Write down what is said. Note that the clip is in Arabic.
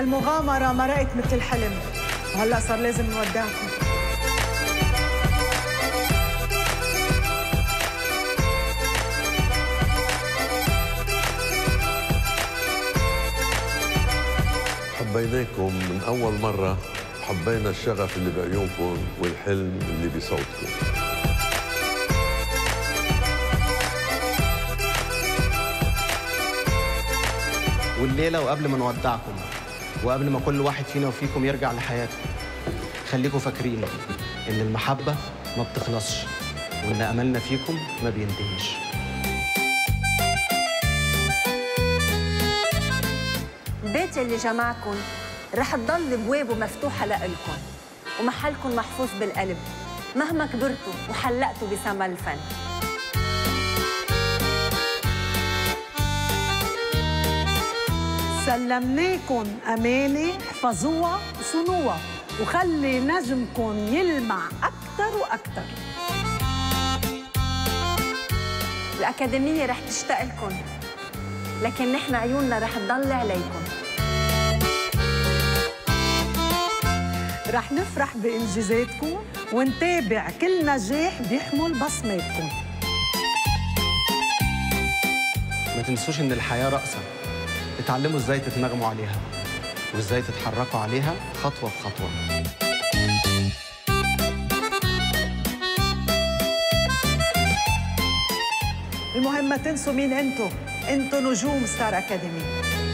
هالمغامرة مرقت مثل الحلم، وهلأ صار لازم نودعكم. حبيناكم من أول مرة، حبينا الشغف اللي بعيونكم والحلم اللي بصوتكم. والليلة وقبل ما نودعكم وقبل ما كل واحد فينا وفيكم يرجع لحياته، خليكم فاكرين إن المحبة ما بتخلصش، وإن أملنا فيكم ما بينتهيش. البيت اللي جمعكم رح تضل ابوابه مفتوحه لإلكم، ومحلكم محفوظ بالقلب مهما كبرتوا وحلقتوا بسما الفن. سلمناكم أمانة، احفظوها وصونوها، وخلي نجمكم يلمع أكثر وأكثر. الأكاديمية رح تشتاق لكم، لكن نحن عيوننا رح تضل عليكم. رح نفرح بإنجازاتكم ونتابع كل نجاح بيحمل بصماتكم. ما تنسوش إن الحياة رقصة، اتعلموا إزاي تتنغموا عليها وإزاي تتحركوا عليها خطوة بخطوة. المهم ما تنسوا مين انتو نجوم ستار أكاديمي.